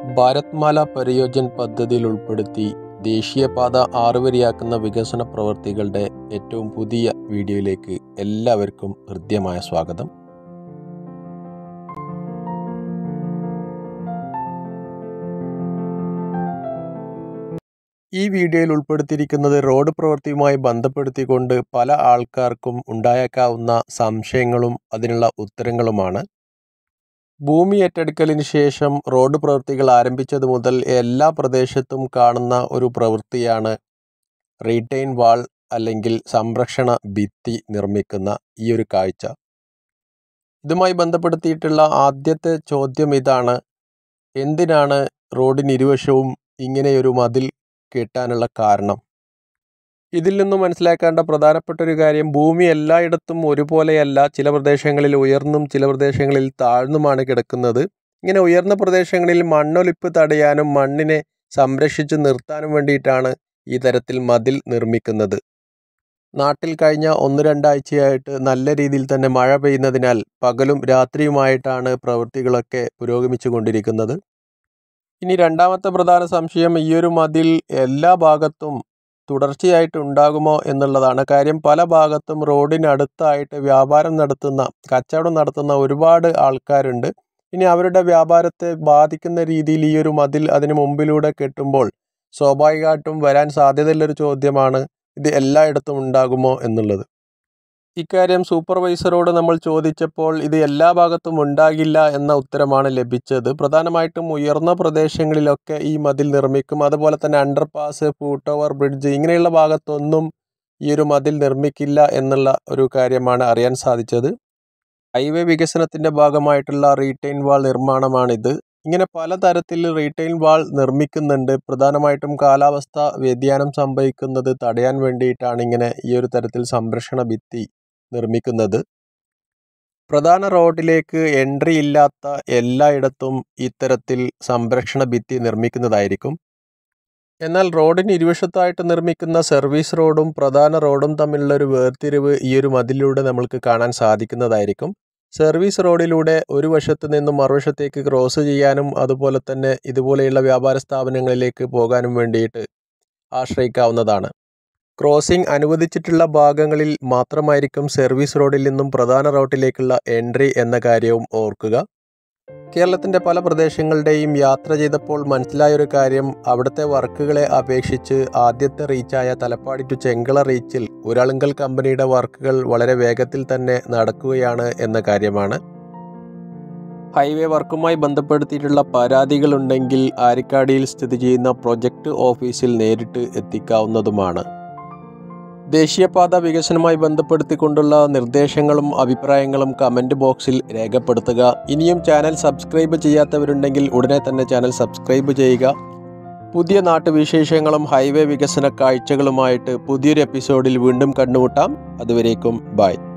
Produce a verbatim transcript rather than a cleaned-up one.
ഭാരത്മാല പരിയോജൻ പദ്ധതിയിൽ ഉൾപ്പെടുത്തി ദേശീയപാത ആറുവരിയാക്കുന്ന വികസന പ്രവൃത്തികളുടെ ഏറ്റവും പുതിയ വീഡിയോയിലേക്ക് എല്ലാവർക്കും ഹൃദ്യമായ സ്വാഗതം. ഈ വീഡിയോയിൽ ഉൾപ്പെടുത്തിയിരിക്കുന്നത് റോഡ് പ്രവൃത്തിയുമായി ബന്ധപ്പെടുത്തിക്കൊണ്ട് പല ആൾക്കാർക്കും ഉണ്ടായേക്കാവുന്ന സംശയങ്ങളും അതിനുള്ള ഉത്തരങ്ങളുമാണ്. ഭൂമി ഏറ്റെടുക്കലിന് ശേഷം റോഡ് പ്രവൃത്തികൾ ആരംഭിച്ചത് മുതൽ എല്ലാ പ്രദേശത്തും കാണുന്ന ഒരു പ്രവൃത്തിയാണ് റീറ്റെയിൻ വാൾ അല്ലെങ്കിൽ സംരക്ഷണ ഭിത്തി നിർമ്മിക്കുന്ന ഈ ഒരു കാഴ്ച. ഇതുമായി ബന്ധപ്പെടുത്തിയിട്ടുള്ള ആദ്യത്തെ ചോദ്യം ഇതാണ്: എന്തിനാണ് റോഡിന് ഇരുവശവും ഇങ്ങനെയൊരു മതിൽ കെട്ടാനുള്ള കാരണം? ഇതിൽ നിന്നും മനസ്സിലാക്കേണ്ട പ്രധാനപ്പെട്ട ഒരു കാര്യം, ഭൂമി എല്ലായിടത്തും ഒരുപോലെയല്ല. ചില പ്രദേശങ്ങളിൽ ഉയർന്നും ചില പ്രദേശങ്ങളിൽ താഴ്ന്നുമാണ് കിടക്കുന്നത്. ഇങ്ങനെ ഉയർന്ന പ്രദേശങ്ങളിൽ മണ്ണൊലിപ്പ് തടയാനും മണ്ണിനെ സംരക്ഷിച്ച് നിർത്താനും വേണ്ടിയിട്ടാണ് ഈ തരത്തിൽ മതിൽ നിർമ്മിക്കുന്നത്. നാട്ടിൽ കഴിഞ്ഞ ഒന്ന് രണ്ടാഴ്ചയായിട്ട് നല്ല രീതിയിൽ തന്നെ മഴ പെയ്യുന്നതിനാൽ പകലും രാത്രിയുമായിട്ടാണ് പ്രവൃത്തികളൊക്കെ പുരോഗമിച്ചു കൊണ്ടിരിക്കുന്നത്. ഇനി രണ്ടാമത്തെ പ്രധാന സംശയം, ഈയൊരു മതിൽ എല്ലാ ഭാഗത്തും തുടർച്ചയായിട്ട് ഉണ്ടാകുമോ എന്നുള്ളതാണ്. കാര്യം പല ഭാഗത്തും റോഡിനടുത്തായിട്ട് വ്യാപാരം നടത്തുന്ന കച്ചവടം നടത്തുന്ന ഒരുപാട് ആൾക്കാരുണ്ട്. ഇനി അവരുടെ വ്യാപാരത്തെ ബാധിക്കുന്ന രീതിയിൽ ഈ ഒരു മതിൽ അതിന് മുമ്പിലൂടെ കെട്ടുമ്പോൾ സ്വാഭാവികമായിട്ടും വരാൻ സാധ്യതയുള്ളൊരു ചോദ്യമാണ്, ഇത് എല്ലായിടത്തും ഉണ്ടാകുമോ എന്നുള്ളത്. ഇക്കാര്യം സൂപ്പർവൈസറോട് നമ്മൾ ചോദിച്ചപ്പോൾ ഇത് എല്ലാ ഭാഗത്തും ഉണ്ടാകില്ല എന്ന ഉത്തരമാണ് ലഭിച്ചത്. പ്രധാനമായിട്ടും ഉയർന്ന പ്രദേശങ്ങളിലൊക്കെ ഈ മതിൽ നിർമ്മിക്കും. അതുപോലെ തന്നെ അണ്ടർപാസ്, ഫൂട്ട് ഓവർ ബ്രിഡ്ജ് ഇങ്ങനെയുള്ള ഭാഗത്തൊന്നും ഈ ഒരു മതിൽ നിർമ്മിക്കില്ല എന്നുള്ള ഒരു കാര്യമാണ് അറിയാൻ സാധിച്ചത്. ഹൈവേ വികസനത്തിൻ്റെ ഭാഗമായിട്ടുള്ള റീറ്റെയിൻ വാൾ നിർമ്മാണമാണിത്. ഇങ്ങനെ പലതരത്തിൽ റീറ്റെയിൻ വാൾ നിർമ്മിക്കുന്നുണ്ട്. പ്രധാനമായിട്ടും കാലാവസ്ഥ വ്യതിയാനം സംഭവിക്കുന്നത് തടയാൻ വേണ്ടിയിട്ടാണ് ഇങ്ങനെ ഈ ഒരു തരത്തിൽ സംരക്ഷണ ഭിത്തി നിർമ്മിക്കുന്നത്. പ്രധാന റോഡിലേക്ക് എൻട്രി ഇല്ലാത്ത എല്ലായിടത്തും ഇത്തരത്തിൽ സംരക്ഷണ ഭിത്തി നിർമ്മിക്കുന്നതായിരിക്കും. എന്നാൽ റോഡിന് ഇരുവശത്തായിട്ട് നിർമ്മിക്കുന്ന സർവീസ് റോഡും പ്രധാന റോഡും തമ്മിലുള്ള ഒരു വേർതിരിവ് ഈ ഒരു മതിലിലൂടെ നമ്മൾക്ക് കാണാൻ സാധിക്കുന്നതായിരിക്കും. സർവീസ് റോഡിലൂടെ ഒരു വശത്ത് നിന്നും മറുവശത്തേക്ക് ക്രോസ് ചെയ്യാനും അതുപോലെ തന്നെ ഇതുപോലെയുള്ള വ്യാപാര സ്ഥാപനങ്ങളിലേക്ക് പോകാനും വേണ്ടിയിട്ട് ആശ്രയിക്കാവുന്നതാണ്. ക്രോസിംഗ് അനുവദിച്ചിട്ടുള്ള ഭാഗങ്ങളിൽ മാത്രമായിരിക്കും സർവീസ് റോഡിൽ നിന്നും പ്രധാന റോഡിലേക്കുള്ള എൻട്രി എന്ന കാര്യവും ഓർക്കുക. കേരളത്തിൻ്റെ പല പ്രദേശങ്ങളുടെയും യാത്ര ചെയ്തപ്പോൾ മനസ്സിലായൊരു കാര്യം, അവിടുത്തെ വർക്കുകളെ അപേക്ഷിച്ച് ആദ്യത്തെ റീച്ചായ തലപ്പാടി ടു ചെങ്കള റീച്ചിൽ ഉരളുങ്കൽ കമ്പനിയുടെ വർക്കുകൾ വളരെ വേഗത്തിൽ തന്നെ നടക്കുകയാണ് എന്ന കാര്യമാണ്. ഹൈവേ വർക്കുമായി ബന്ധപ്പെടുത്തിയിട്ടുള്ള പരാതികളുണ്ടെങ്കിൽ ആരിക്കാടിയിൽ സ്ഥിതി ചെയ്യുന്ന പ്രൊജക്ട് ഓഫീസിൽ നേരിട്ട് എത്തിക്കാവുന്നതുമാണ്. ദേശീയപാത വികസനവുമായി ബന്ധപ്പെടുത്തിക്കൊണ്ടുള്ള നിർദ്ദേശങ്ങളും അഭിപ്രായങ്ങളും കമൻറ്റ് ബോക്സിൽ രേഖപ്പെടുത്തുക. ഇനിയും ചാനൽ സബ്സ്ക്രൈബ് ചെയ്യാത്തവരുണ്ടെങ്കിൽ ഉടനെ തന്നെ ചാനൽ സബ്സ്ക്രൈബ് ചെയ്യുക. പുതിയ നാട്ടുവിശേഷങ്ങളും ഹൈവേ വികസന കാഴ്ചകളുമായിട്ട് പുതിയൊരു എപ്പിസോഡിൽ വീണ്ടും കണ്ടുമുട്ടാം. അതുവരേക്കും ബൈ.